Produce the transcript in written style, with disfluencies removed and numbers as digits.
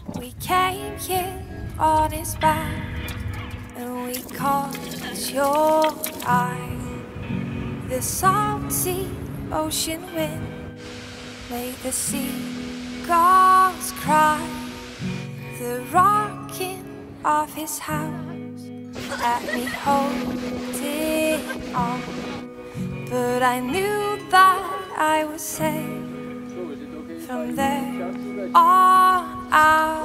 We came here on his back, and we caught your eye. The salty ocean wind made the seagulls cry. The rocking of his house had me holding on, but I knew that I was safe from there on out.